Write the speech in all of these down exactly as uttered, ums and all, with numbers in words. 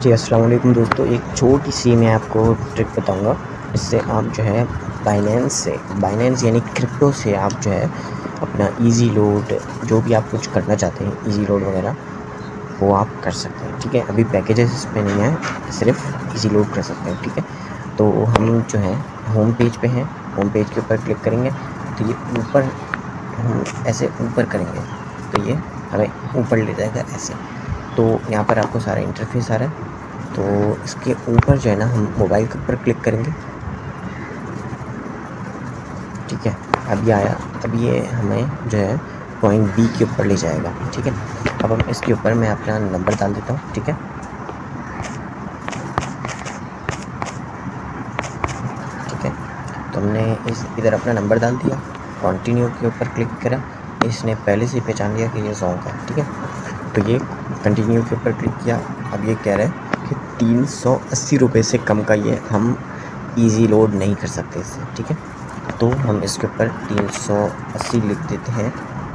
जी अस्सलाम वालेकुम दोस्तों, एक छोटी सी मैं आपको ट्रिक बताऊंगा। इससे आप जो है बाइनेंस से बाइनेंस यानी क्रिप्टो से आप जो है अपना इजी लोड, जो भी आप कुछ करना चाहते हैं इजी लोड वगैरह, वो आप कर सकते हैं। ठीक है, अभी पैकेजेस इसमें नहीं है, सिर्फ इजी लोड कर सकते हैं। ठीक है, तो हम जो है होम पेज पे हैं। होम पेज के ऊपर क्लिक करेंगे तो ये ऊपर हम ऐसे ऊपर करेंगे तो ये हमें ऊपर ले जाएगा ऐसे। तो यहाँ पर आपको सारा इंटरफेस आ रहा है। तो इसके ऊपर जो है ना हम मोबाइल के ऊपर क्लिक करेंगे। ठीक है, अब ये आया। अब ये हमें जो है पॉइंट बी के ऊपर ले जाएगा। ठीक है, अब हम इसके ऊपर मैं अपना नंबर डाल देता हूँ। ठीक है, ठीक है, तो हमने इस इधर अपना नंबर डाल दिया, कंटिन्यू के ऊपर क्लिक करा। इसने पहले से पहचान लिया कि ये सॉन्ग है। ठीक है, तो ये कंटिन्यू के ऊपर क्लिक किया। अब ये कह रहा है कि तीन सौ अस्सी रुपये से कम का ये हम इजी लोड नहीं कर सकते इससे। ठीक है, तो हम इसके ऊपर तीन सौ अस्सी लिख देते हैं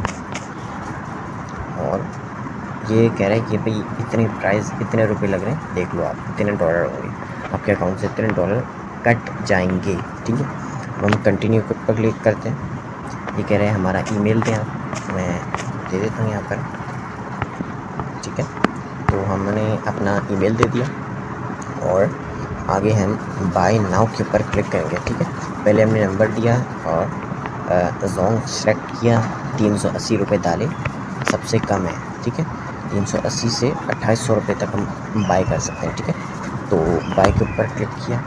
और ये कह रहा है कि भाई इतने प्राइस इतने रुपए लग रहे हैं, देख लो आप इतने डॉलर होंगे, आपके अकाउंट से इतने डॉलर कट जाएंगे। ठीक है, हम कंटिन्यू के ऊपर क्लिक करते हैं। ये कह रहे हैं हमारा ईमेल दें आप, मैं दे देता हूँ यहाँ पर। ठीक है, तो हमने अपना ईमेल दे दिया और आगे हम बाय नाउ के ऊपर क्लिक करेंगे। ठीक है, पहले हमने नंबर दिया और जोंग सेलेक्ट किया, तीन सौ अस्सी रुपये डाले, सबसे कम है। ठीक है, तीन सौ अस्सी से अट्ठाईस सौ रुपये तक हम बाय कर सकते हैं। ठीक है, तो बाय के ऊपर क्लिक किया।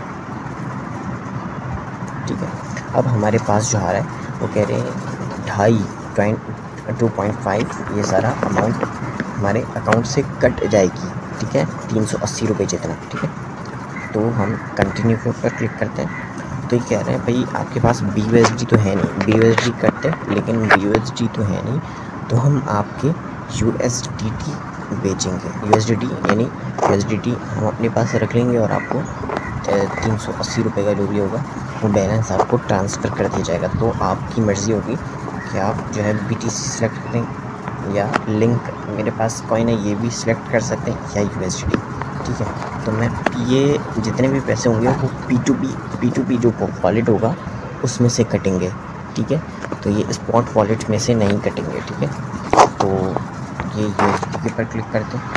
ठीक है, अब हमारे पास जो आ रहा है वो कह रहे हैं ढाई पॉइंट टू पॉइंट फाइव ये सारा अमाउंट हमारे अकाउंट से कट जाएगी। ठीक है, तीन सौ अस्सी रुपये जितना। ठीक है, तो हम कंटिन्यू के ऊपर क्लिक करते हैं। तो ये कह रहे हैं भाई आपके पास बी यू एस डी तो है नहीं, बी यू एस डी कटते हैं लेकिन बी यू एस डी तो है नहीं, तो हम आपके यू एस डी टी बेचेंगे। यू एस डी टी यानी यू एस डी टी हम अपने पास रख लेंगे और आपको तीन सौ अस्सी रुपये का जो भी होगा वो बैलेंस आपको ट्रांसफ़र कर दिया जाएगा। तो आपकी मर्ज़ी होगी कि आप जो है बी टी सी सेलेक्ट करें या लिंक, मेरे पास कॉइन है ये भी सिलेक्ट कर सकते हैं, या यू एस डी टी। ठीक है, तो मैं ये जितने भी पैसे होंगे वो P to P P to P जो वॉलेट होगा उसमें से कटेंगे। ठीक है, तो ये स्पॉट वॉलेट में से नहीं कटेंगे। ठीक है, तो ये यू एस डी टी के ऊपर क्लिक करते हैं।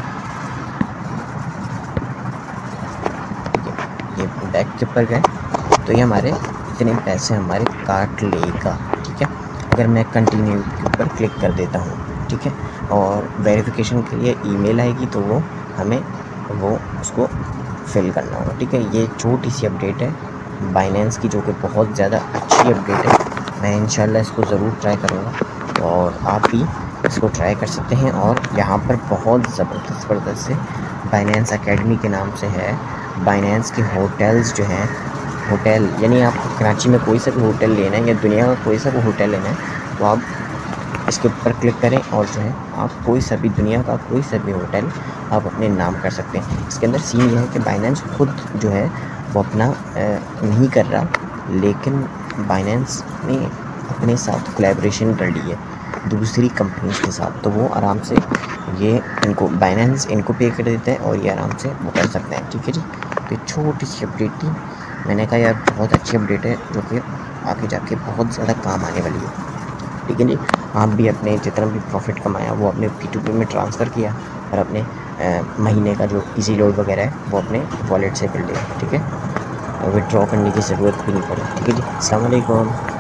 ठीक है, ये बैक के ऊपर गए तो ये हमारे इतने पैसे हमारे काट लेगा। ठीक है, अगर मैं कंटिन्यू के ऊपर क्लिक कर देता हूँ। ठीक है, और वेरिफिकेशन के लिए ईमेल आएगी तो वो हमें वो उसको फिल करना होगा। ठीक है, ये छोटी सी अपडेट है बाइनेंस की, जो कि बहुत ज़्यादा अच्छी अपडेट है। मैं इंशाल्लाह इसको ज़रूर ट्राई करूँगा और आप भी इसको ट्राई कर सकते हैं। और यहाँ पर बहुत ज़बरदस्त ज़बरदस्त से बाइनेंस एकेडमी के नाम से है, बाइनेंस के होटल्स जो हैं, होटल यानी आपको कराची में कोई सा भी होटल लेना है या दुनिया का कोई सा भी होटल लेना है तो आप इसके ऊपर क्लिक करें और जो है आप कोई सा भी दुनिया का कोई सा भी होटल आप अपने नाम कर सकते हैं। इसके अंदर सीन यह है कि बाइनेंस खुद जो है वो अपना नहीं कर रहा, लेकिन बाइनेंस ने अपने साथ कोलैबोरेशन कर ली है दूसरी कंपनीज के साथ, तो वो आराम से ये इनको बाइनेंस इनको पे कर देता है और ये आराम से वो कर सकते हैं। ठीक है जी, तो छोटी सी अपडेट थी, मैंने कहा यार बहुत अच्छी अपडेट है जो कि आगे जाके बहुत ज़्यादा काम आने वाली है। ठीक है जी, आप भी अपने जितना भी प्रॉफिट कमाया वो अपने पी टू पी में ट्रांसफ़र किया और अपने आ, महीने का जो इजी लोड वगैरह है वो अपने वॉलेट से कर लिया। ठीक है, विड्रॉ करने की ज़रूरत भी नहीं पड़ी। ठीक है जी, अस्सलाम वालेकुम।